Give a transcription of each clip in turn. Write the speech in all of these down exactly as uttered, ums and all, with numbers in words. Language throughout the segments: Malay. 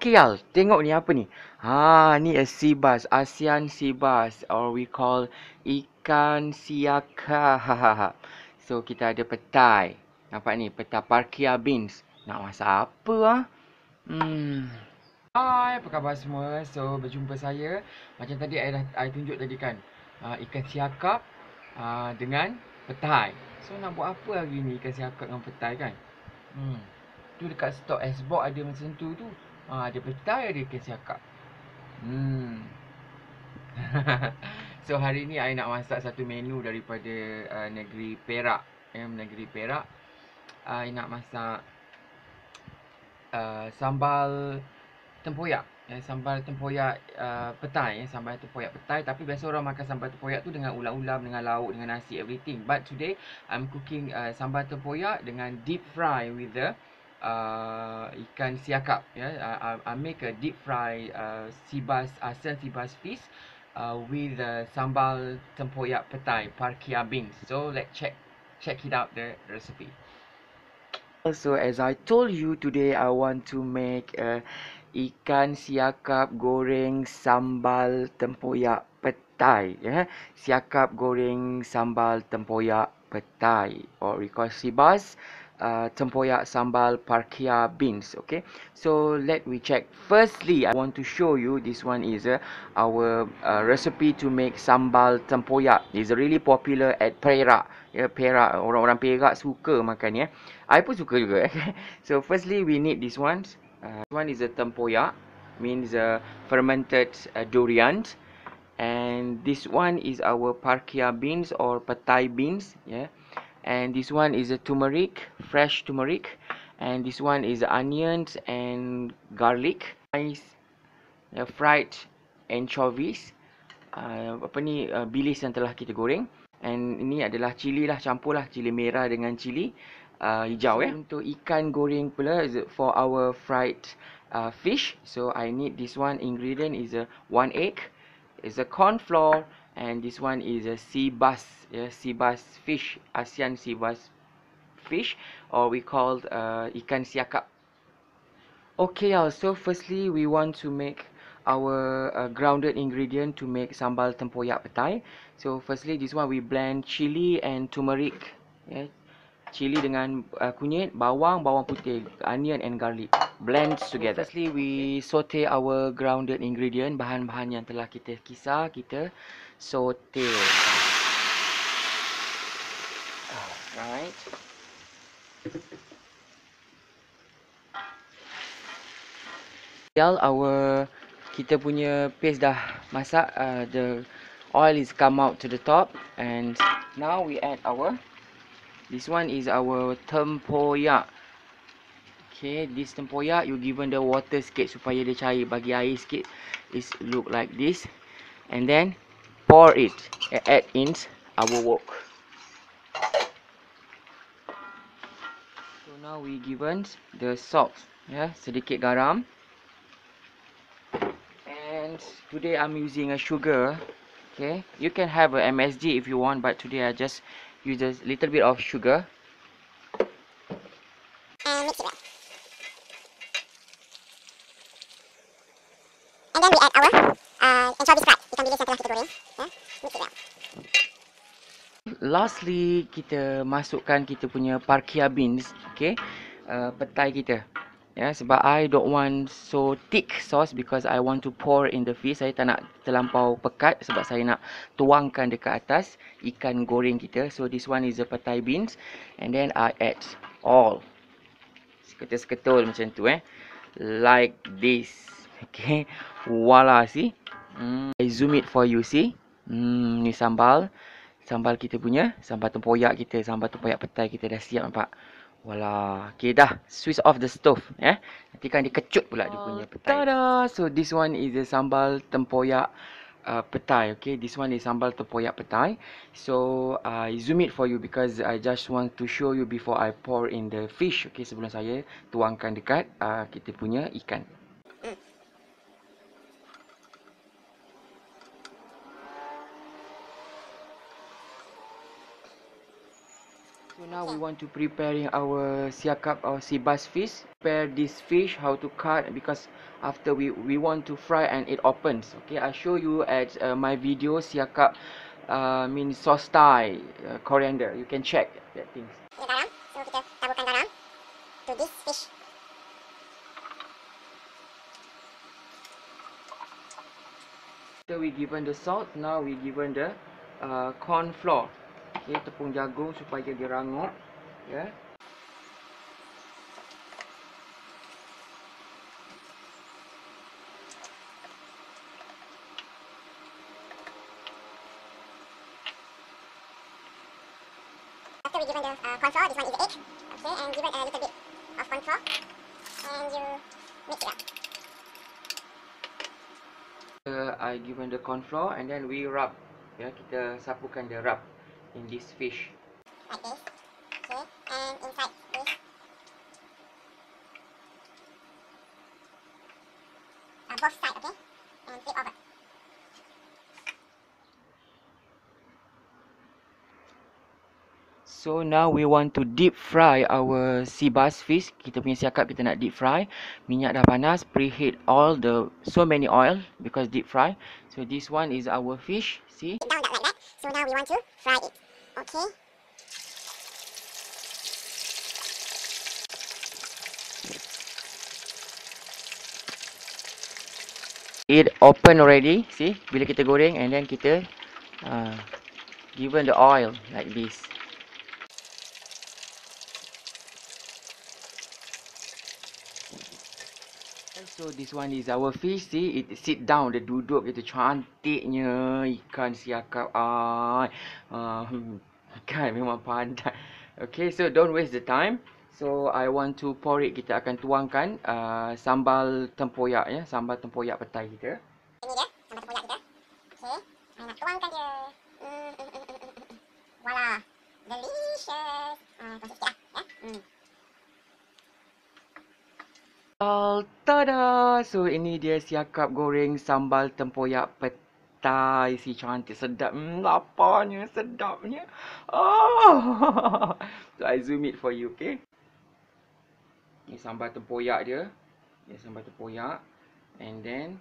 Okay, Al. Tengok ni apa ni. Ha, ni a sea bass. ASEAN sea bass. Or we call ikan siaka. So, kita ada petai. Nampak ni, petai parkia beans. Nak masak apa ah? Hmm. Hai, apa khabar semua? So, berjumpa saya. Macam tadi saya dah saya tunjuk tadi kan. Uh, ikan siakap uh, dengan petai. So, nak buat apa hari ni ikan siakap dengan petai kan? Hmm. Tu dekat stok Xbox ada macam tu tu. Ha, ada petai, ada ikan siakap. Hmm. So, hari ni saya nak masak satu menu daripada uh, negeri Perak. Eh, negeri Perak. Saya nak masak uh, sambal tempoyak. Eh, sambal tempoyak uh, petai. Eh, sambal tempoyak petai. Tapi biasa orang makan sambal tempoyak tu dengan ulam-ulam, dengan lauk, dengan nasi, everything. But today, I'm cooking uh, sambal tempoyak dengan deep fry with the uh, ikan siakap. Yeah, I, I make a deep fry uh, sea bass, ASEAN sea bass fish uh, with uh, sambal tempoyak petai, parkia beans. So let's check check it out the recipe. So as I told you today, I want to make a ikan siakap goreng sambal tempoyak petai. Yeah? Siakap goreng sambal tempoyak petai, or we call sea bass uh, tempoyak sambal parkia beans. Okay, so let me check. Firstly, I want to show you this one is uh, our uh, recipe to make sambal tempoyak. It's really popular at Perak. Ya, Perak, orang-orang Perak suka makan ya. I pun suka juga. So firstly we need this one. Uh, this one is a tempoyak, means uh, fermented uh, durian, and this one is our parkia beans or petai beans, yeah. And this one is a turmeric, fresh turmeric, and this one is onions and garlic. Nice, uh, fried anchovies. Uh, apa ni uh, bilis yang telah kita goreng. And ini adalah cili lah, campur lah cili merah dengan cili uh, hijau. So, ya. Untuk ikan goreng pula for our fried uh, fish. So I need this one ingredient is a one egg, is a corn flour, and this one is a sea bass, yeah, sea bass fish, ASEAN sea bass fish, or we called uh, ikan siakap. Okay, so firstly we want to make our uh, grounded ingredient to make sambal tempoyak petai. So firstly this one we blend chili and turmeric, yeah. Chili dengan uh, kunyit, bawang, bawang putih, onion and garlic, blend together. So firstly we saute our grounded ingredient, bahan-bahan yang telah kita kisar, kita saute. Alright. Our kita punya paste dah masak, uh, the oil is come out to the top, and now we add our, this one is our tempoyak. Okay, this tempoyak you given the water sikit supaya dia cair, bagi air sikit, is look like this, and then pour it, add in our wok. So now we given the salt, yeah, sedikit garam. And today I'm using a sugar. Okay, you can have a M S G if you want, but today I just use a little bit of sugar. And mix it well. And then we add our uh, anchovies fried, ikan bilis yang telah kita goreng. Yeah, mix it well. Lastly, kita masukkan kita punya parkia beans, okay, uh, petai kita. Ya, yeah, sebab I don't want so thick sauce because I want to pour in the fish. Saya tak nak terlampau pekat sebab saya nak tuangkan dekat atas ikan goreng kita. So this one is the petai beans, and then I add all. Seketul-seketul macam tu eh. Like this. Okay. Voila, see. Hmm, I zoom it for you, see. Hmm, ni sambal. Sambal kita punya, sambal tempoyak kita, sambal tempoyak petai kita dah siap, nampak. Wala, okay dah, switch off the stove, eh. Nanti kan dia kecut pula dia punya petai. Tada! So this one is the sambal tempoyak uh, petai. Okay, this one is sambal tempoyak petai. So I uh, zoom it for you because I just want to show you before I pour in the fish. Okay, sebelum saya tuangkan dekat uh, kita punya ikan. So Now we want to preparing our siakap, our sea bass fish. Prepare this fish how to cut, because after we we want to fry and it opens. Okay, I show you at uh, my video siakap uh, means sauce Thai, uh, coriander. You can check that things. Garam, so kita taburkan garam to this fish. After we given the salt, now we given the uh, corn flour. Okay, tepung jagung supaya dia rangup. Yeah. After we given the uh, corn flour, this one is the egg. Okay, and given a little bit of corn flour, and you mix it up. Uh, I given the corn flour and then we rub. Ya, kita sapukan the rub in this fish. Like this. Okay, and inside this. Uh, both side, okay? And flip over. So now we want to deep fry our sea bass fish. Kita punya siakap kita nak deep fry. Minyak dah panas, preheat all the so many oil because deep fry. So this one is our fish. See? Down that like that. So now we want to fry it. Okay. It open already. See? Bila kita goreng and then kita uh, given the oil like this. So this one is our fish. See, it sit down, dia duduk gitu cantiknya ikan siakap. Ah, uh, ikan memang pandai. Okay, so don't waste the time. So I want to pour it. Kita akan tuangkan uh, sambal tempoyak ya, sambal tempoyak petai kita. Ini dia, sambal tempoyak kita. Okay, saya nak tuangkan dia. Mm, mm, mm, mm, mm, mm. Voila, delicious. Ah, tuang sikit lah, ya. Mm. Tada! So ini dia siakap goreng sambal tempoyak petai. Si cantik, sedap. Hmm, laparnya, sedapnya. Oh. So I zoom it for you, okay? Ini sambal tempoyak dia. Ini sambal tempoyak. And then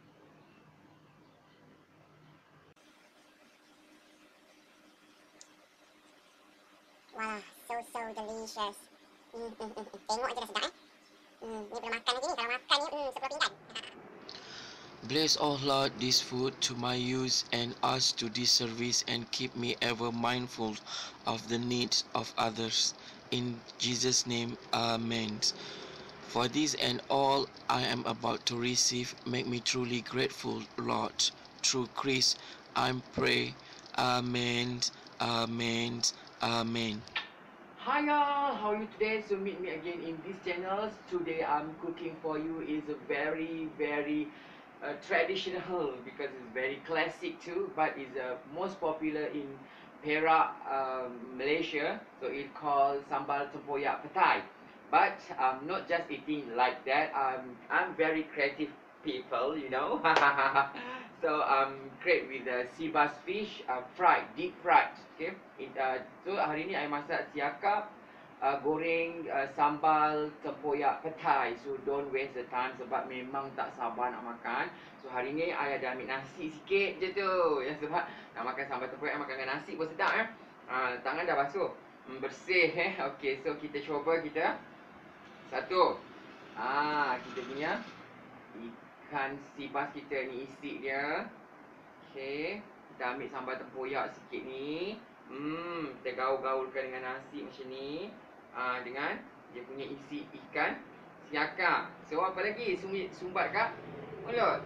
Wah, so so delicious. Mm, mm, mm, mm. Tengok je dah sedap eh. Hmm, ni belum makan lagi ni. Kalau makan ni, hmm, sepuluh pinggan. Bless, O Lord, this food to my use and us to this service, and keep me ever mindful of the needs of others. In Jesus' name, Amen. For this and all I am about to receive, make me truly grateful, Lord. Through Christ, I pray. Amen. Amen. Amen. hi y'all, how are you today? So meet me again in this channel. Today I'm cooking for you is a very very uh, traditional, because it's very classic too, but it's uh, most popular in Perak, um, Malaysia. So it's called sambal tempoyak petai. But I'm not just eating like that. I'm I'm very creative people, you know. So I'm great with the sea bass fish, uh, fried, deep fried. Okay. It, uh, so hari ni I masak siakap, uh, goreng uh, sambal tempoyak petai. So don't waste the time sebab memang tak sabar nak makan. So hari ni I ada ambil nasi sikit je tu. Ya, sebab nak makan sambal tempoyak, makan dengan nasi pun sedap eh. Uh, tangan dah basuh. Hmm, bersih eh. Okay, so kita cuba kita. Satu. Ah, kita punya ikan sea bass kita ni isi dia. Okay. Kita ambil sambal tempoyak sikit ni. Hmm, kita gaul-gaulkan dengan nasi macam ni. Ah, dengan dia punya isi ikan siakap. So apa lagi? Sumit sumbat kah? Mulut.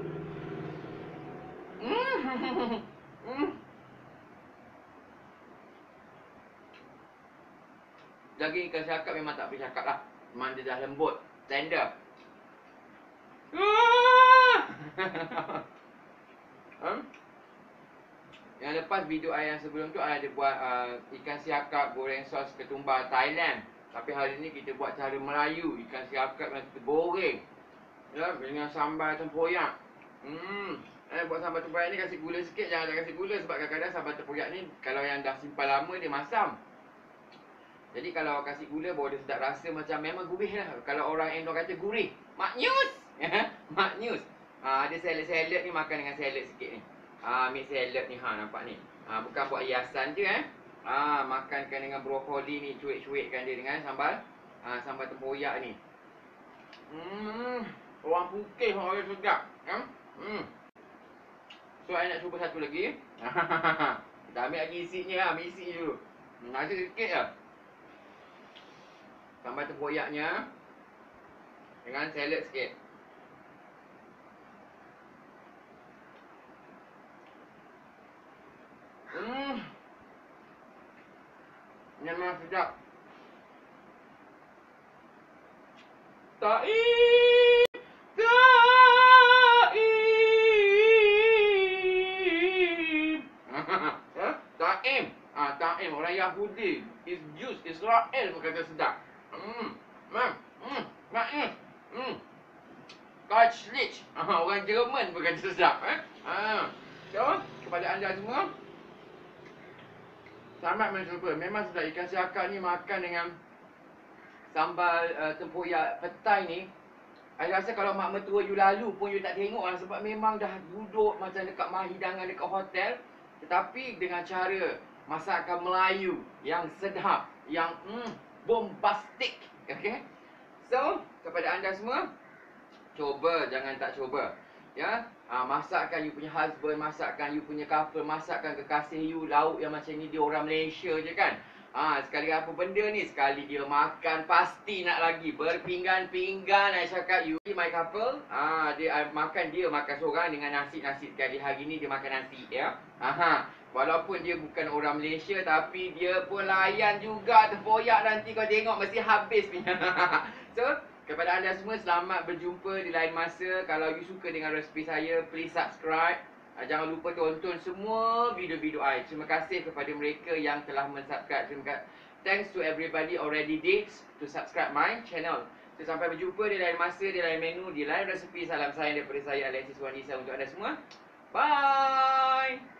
Hmm. Hmm. Daging ikan siakap memang tak boleh cakap lah. Memang dia dah lembut, tender. Hmm? Yang lepas video saya yang sebelum tu, saya ada buat uh, ikan siakap goreng sos ketumbar Thailand. Tapi hari ni kita buat cara Melayu, ikan siakap yang kita goreng, ya, dengan sambal tempoyak. Hmm, eh, buat sambal tempoyak ni kasih gula sikit, jangan kasih gula sebab kadang-kadang sambal tempoyak ni kalau yang dah simpan lama dia masam. Jadi kalau kasih gula baru dia sedap rasa macam memang gurih lah. Kalau orang Indo kata gurih, maknyus. Maknyus. Ha, ada salad-salad ni makan dengan salad sikit ni. Ha, mix salad ni ha, nampak ni. Ha, bukan buat hiasan je eh. Ha, makankan dengan brokoli ni, cuik-cuikkan dia dengan sambal. Ha, sambal tempoyak ni. Hmm, orang putih orang sedap. Ha? Hmm. So, saya nak cuba satu lagi. Kita ambil lagi isinya, ambil isi dulu. Hmm, ada sikit lah. Sambal tempoyaknya dengan salad sikit. Hmm. Memang sedap. Taib, taib. Taim. Ah, taim orang Yahudi. Is Jews, Israel berkata sedap. Hmm. Mam. Hmm. Maknya. Hmm. Kachlich. Ah, orang Jerman berkata sedap, eh. Ah. So, kepada anda semua, sangat mencuba. Memang sedap. Ikan siakap ni makan dengan sambal uh, tempoyak petai ni. Saya rasa kalau mak mertua you lalu pun you tak tengok lah. Sebab memang dah duduk macam dekat mah hidangan dekat hotel. Tetapi dengan cara masakan Melayu yang sedap, yang mm, bombastic. Okay. So, kepada anda semua, cuba, jangan tak cuba. Ya, ha, masakkan you punya husband, masakkan you punya couple, masakkan kekasih you lauk yang macam ni, dia orang Malaysia je kan. Ha, sekali apa benda ni, sekali dia makan pasti nak lagi. Berpinggan-pinggan saya cakap, you my couple, ha, dia makan, dia makan seorang dengan nasi-nasi sekali. Hari ni dia makan nasi ya. Ha, walaupun dia bukan orang Malaysia tapi dia pun layan juga tempoyak, nanti kau tengok mesti habis punya. So, kepada anda semua, selamat berjumpa di lain masa. Kalau you suka dengan resipi saya, please subscribe. Jangan lupa tonton semua video-video saya. Terima kasih kepada mereka yang telah mensubscribe. Terima kasih. Thanks to everybody already did to subscribe my channel. So, sampai berjumpa di lain masa, di lain menu, di lain resipi. Salam sayang daripada saya, Alexis Wanisa, untuk anda semua. Bye!